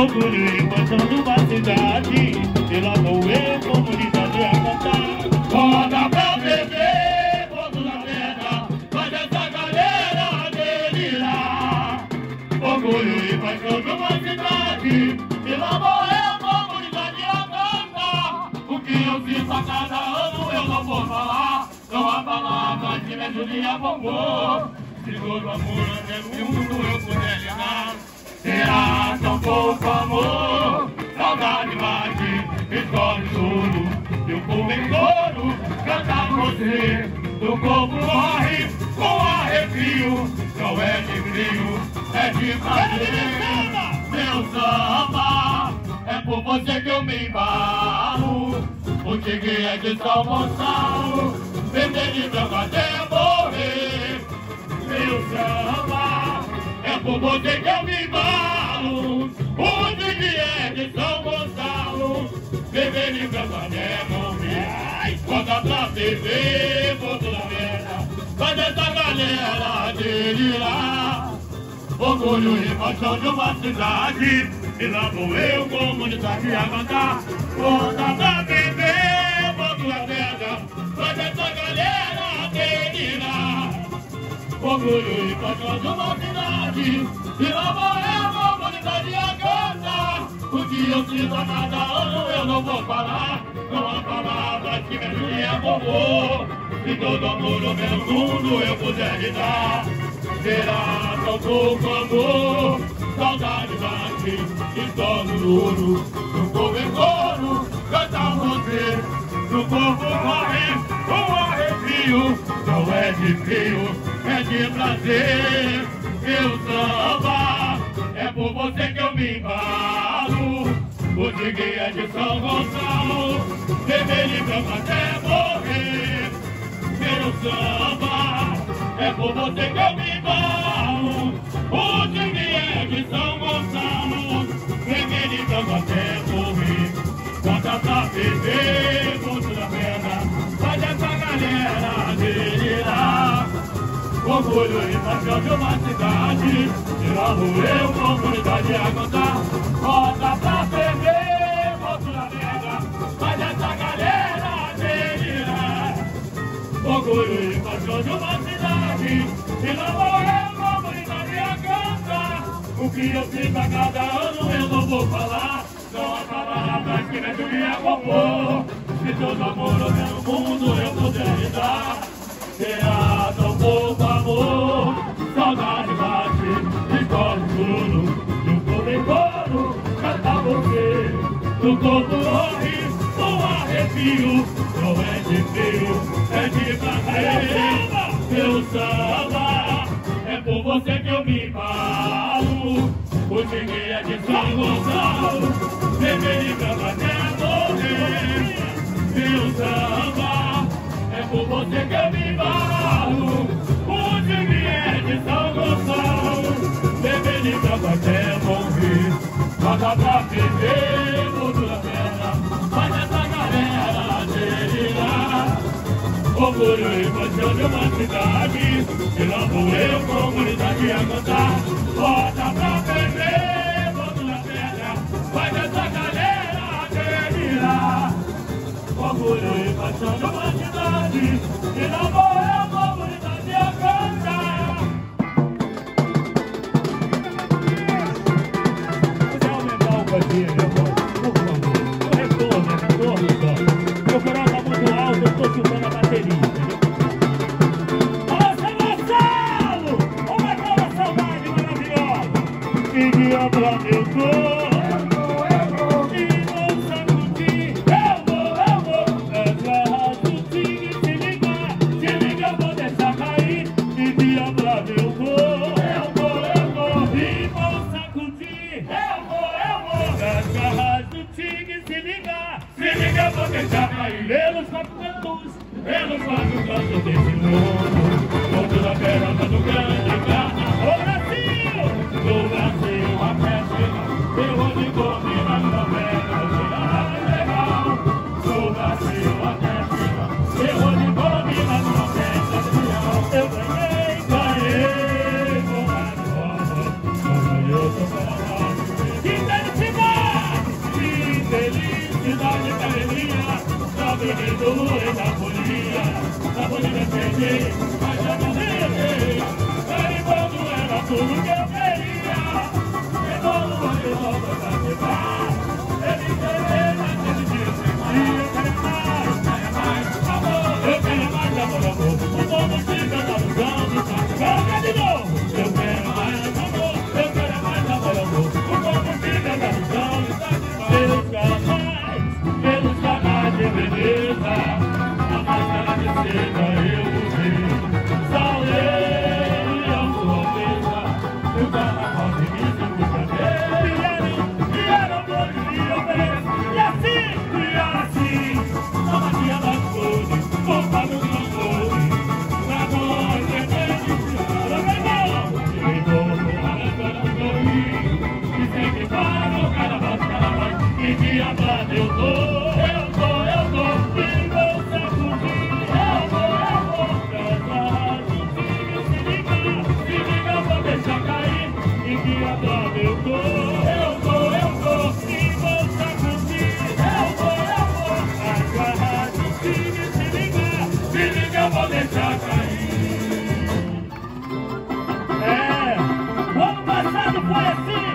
orgulho e paixão de uma cidade. E lá vou eu, comunidade, a cantar. Roda pra beber, fogo na pedra, faz essa galera delirar. Orgulho e paixão de uma cidade. E lá vou eu, comunidade, a cantar. O que eu sinto a cada ano eu não vou falar. Não há palavras que me ajudem a compor. Se todo amor é no mundo eu puder ligar, será tão pouco amor. Saudade bate, escolhe tudo, e o povo em coro canta você. O povo morre com arrepio, não é de frio, é de prazer. Meu samba, é por você que eu me embalo. O tigre é de São Gonçalo, vender de branco até morrer. Meu samba, é por você que eu me embalo. O tigre é de São Gonçalo, beber de branco até morrer. Bota pra beber, boto na merda, faz essa galera delirar. Orgulho e paixão de uma cidade, e lá vou eu, comunidade, a cantar. Bota pra beber, boto na merda, faz essa galera delirar. Orgulho e paixão de uma cidade, e lá vou eu, comunidade, a cantar. O que eu sinto a cada ano eu não vou falar. Não há palavras que me ajudem a compor. Se todo amor no meu mundo eu puder lhe dar, será tão pouco amor. Saudade bate, estouro duro, no povo em coro canta você. No povo corre com arrepio, não é de frio, é de prazer. Meu samba, é por você que eu me embalo. O tigre é de São Gonçalo, vermelho e branco até morrer. Meu samba, é por você que eu me embalo. O tigre é de São Gonçalo, vermelho e branco até morrer. Bota pra beber, boto na perna, faz essa galera delirar. Orgulho e paixão de uma cidade, e lá vou eu, comunidade, a cantar. Bota pra beber, boto na perna, faz essa galera delirar. Orgulho e paixão de uma cidade, e lá vou eu, comunidade, a cantar. O que eu sinto a cada ano eu não vou falar. Não há palavras que me ajudem a compor. Se todo amor no meu mundo eu puder lhe dar, será tão pouco amor. Saudade bate, escolhe tudo, no povo em coro canta você. No corpo morre com arrepio, não é de frio, é de prazer. Meu samba, é por você que eu me embalo. O tigre é de São Gonçalo, vermelho e branco até morrer. Meu samba, é por você que eu me embalo. O tigre é de São Gonçalo, vermelho e branco até morrer. Bota pra beber, boto na perna, faz essa galera delirar. Orgulho e paixão de uma cidade, e lá vou eu, comunidade, a cantar. Bota pra beber, boto na pedra, faz essa galera delirar. Orgulho e paixão de uma cidade, e lá vou eu, comunidade, a cantar. Você aumentar o baixinho, meu irmão, por favor. O retorno só. Meu coral tá muito alto, eu tô chutando a bateria, entendeu? Que diabo eu sou? E vou sacudir, eu vou. Essa rádio tigre, se liga, vou deixar cair. Que diabo eu sou? E vou sacudir, eu vou. Essa rádio tigre, se liga, vou deixar cair. Pelos quatro cantos desse mundo, ponto da perna do grande carnaval. No Brasil a festa, eu vou de combina na perna, gira legal. No Brasil a festa, eu vou de combina na perna, gira. Eu ganhei, vou lá de volta, orgulhoso pela paz. Resolure da Bolívia perder, mas eu não derrotei. Garibaldo era tudo que eu queria. Resolvo de novo pra quebrar. Ele querer naquele dia sem dia. Eu quero mais amor, amor. O povo fica na ilusão de Portugal. De novo. Eu quero mais amor, eu quero mais amor, amor. O povo fica na ilusão de Portugal. Pelos canais de beleza, a máscara de seda eu usei. Saudei a sua mesa, o carnaval de mim se puxa vieram flores e oferecem. E assim, a magia das flores, voltado com flores. Na noite é deliciada, vem novo, arrancando o sorriso. E sempre para o carnaval, e que amado eu tô. Vou deixar cair. O ano passado foi assim.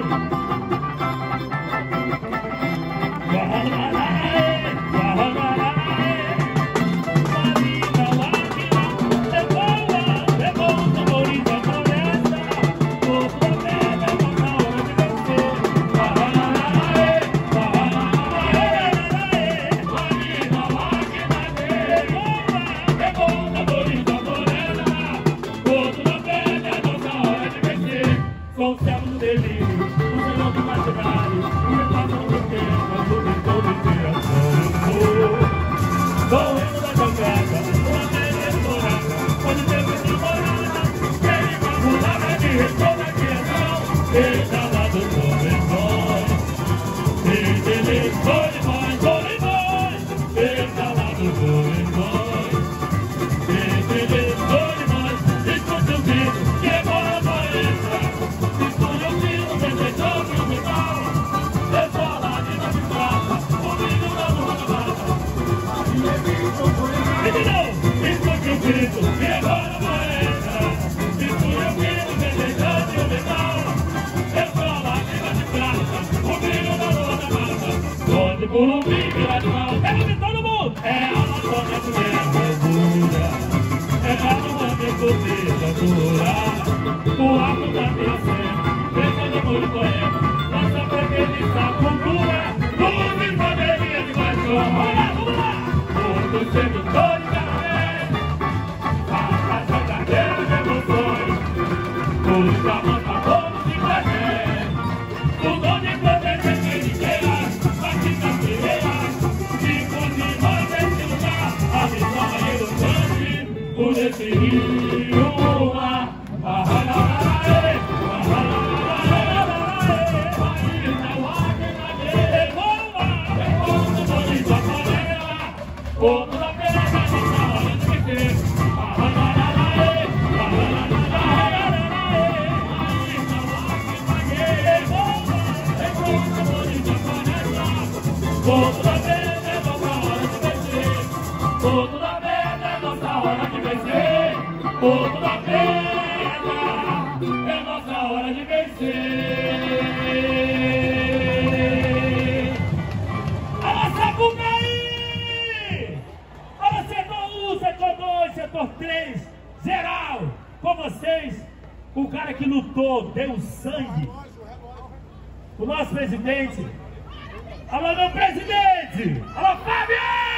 Com o céu no delírio, o senhor do imaginário, o repassão do tempo, o leitor de inspiração. Correndo da jogada, uma terra dourada, onde teve de morada, ele vai pular de retorno de ação, ele tá lá do Solimões, ele Solimões, ele tá lá do Solimões, ele Solimões, escute o grito, que é boa aparência. E agora moeda, isso eu quero desejando o metal. Eu sou a lágrima de prata, o brilho da lua da mata. Onde por um brilho animal, pega de todo mundo. É a Amazônia que me orgulha, é a lua que poder adorar. O arco da minha cena, pensando por poema, nossa preferida cultura. Luz e bandeirinha de baixo, vamos lá. Outros sedutores da os amatadores de prazer, o dom de poder ser quem queira, práticas guerreiras, tipos de nós nesse lugar, a visão é ilustrante, por esse rio, outro da pena, na hora de meter, Ponto da venda é nossa hora de vencer. Ponto da venda é nossa hora de vencer. Ponto da venda é nossa hora de vencer. Alô, Sapucaí! Alô, setor 1, setor 2, setor 3, geral! Com vocês, o cara que lutou, deu sangue. O nosso presidente. Alô, meu presidente! Alô, Fábio!